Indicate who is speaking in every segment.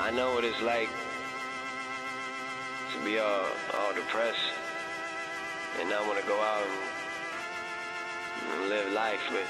Speaker 1: I know what it's like to be all depressed and not want to go out and live life, but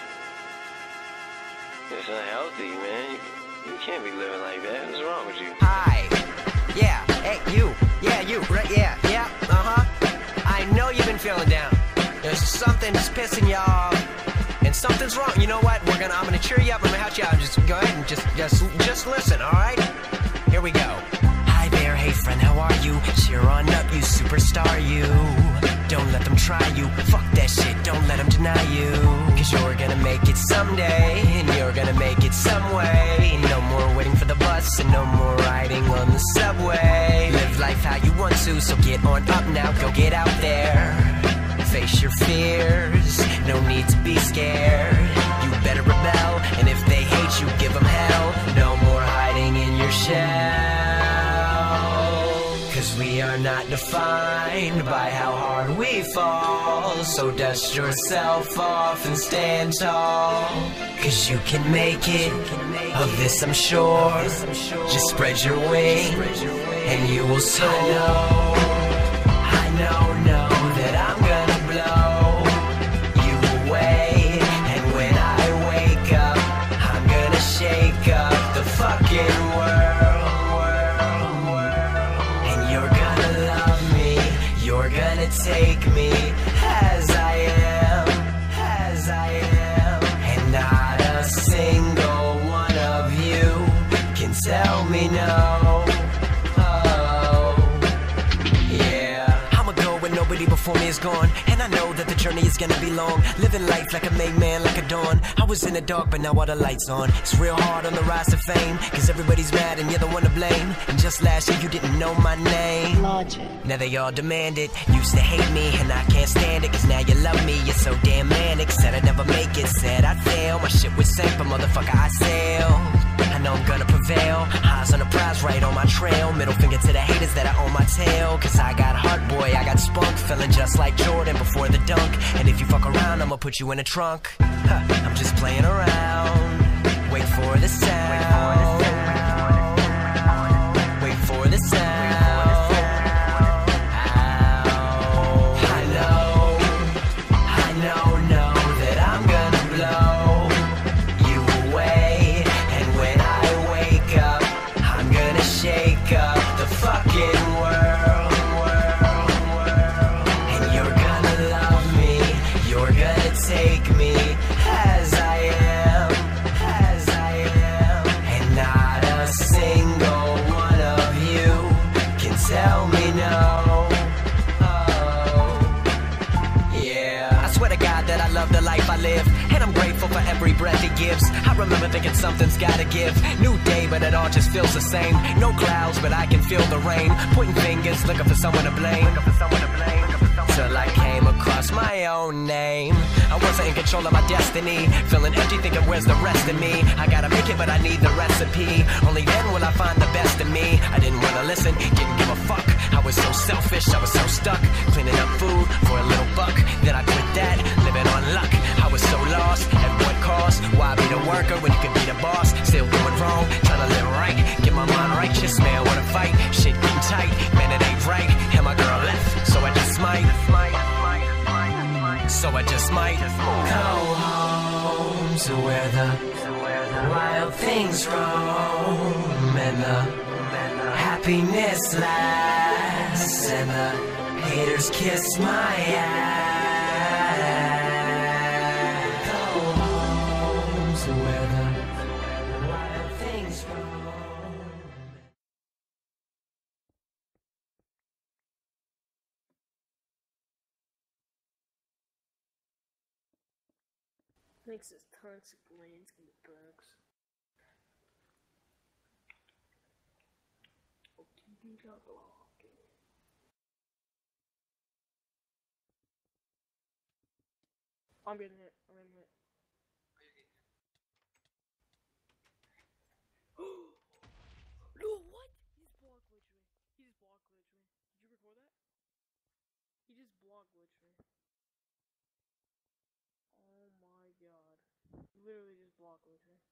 Speaker 1: it's unhealthy, man. You can't be living like that. What's wrong with you?
Speaker 2: Hi. Yeah. Hey, you. Yeah, you. Right, yeah. I know you've been feeling down. There's something that's pissing you off. And something's wrong. You know what? I'm gonna cheer you up. I'm gonna help you out. Just go ahead and just listen, alright? Here we go. Hi there, hey friend, how are you? Cheer on up, you superstar, you. Don't let them try you. Fuck that shit, don't let them deny you. Cause you're gonna make it someday, and you're gonna make it some way. No more waiting for the bus, and no more riding on the subway. Live life how you want to, so get on up now, go get out there. Face your fears, no need to be scared. You better rebel, and if they hate you, give them hell. No more hiding in your shell. Cause we are not defined by how hard we fall. So dust yourself off and stand tall. Cause you can make it, of this I'm sure. Just spread your wings, and you will soar. I know that I'm gonna blow you away. And when I wake up, I'm gonna shake up the fucking world. And you're gonna love me, you're gonna take me as I am, and not a single one of you can tell me no. Nobody before me is gone, and I know that the journey is gonna be long. Living life like a made man, like a dawn. I was in the dark, but now all the lights on. It's real hard on the rise to fame, cause everybody's mad and you're the one to blame. And just last year you didn't know my name. Logic. Now they all demand it. Used to hate me, and I can't stand it, cause now you love me. You're so damn manic. Said I'd never make it, said I'd fail. My shit was sank, but motherfucker I sailed. I know I'm gonna prevail. Eyes on the prize, right on my trail. Middle finger to the haters that are on my tail. Cause I got heart, boy, I got spunk. Feeling just like Jordan before the dunk. And if you fuck around, I'ma put you in a trunk. I'm just playing around. Wait for the sound. Wait for the sound. I know that I'm gonna blow you away. And when I wake up, I'm gonna shake up the fucking world. Take me as I am, and not a single one of you can tell me no. Oh, yeah. I swear to God that I love the life I live, and I'm grateful for every breath He gives. I remember thinking something's gotta give. New day, but it all just feels the same. No clouds, but I can feel the rain. Pointing fingers, looking for someone to blame. Till I came across my own name. I wasn't in control of my destiny. Feeling empty, thinking where's the rest of me? I gotta make it, but I need the recipe. Only then will I find the best of me. I didn't wanna listen, didn't give a fuck. I was so selfish, I was so stuck. Cleaning up food for a little buck. Then I quit that, living on luck. I was so lost, at what cost? Why be the worker when you could be the boss? Still doing wrong, trying to live right. Get my mind righteous, man, wanna fight. Shit getting tight, man, it ain't right. And my girl left, so I just might. So I just might go home to where the wild things roam, and the happiness lasts, and the haters kiss my ass. Go home to where the wild things roam.
Speaker 3: Makes this tons of lanes in the books. I'm getting it. No, what? He just block glitched me. Did you record that? He just block glitched me. Oh my god. Literally just block glitched me.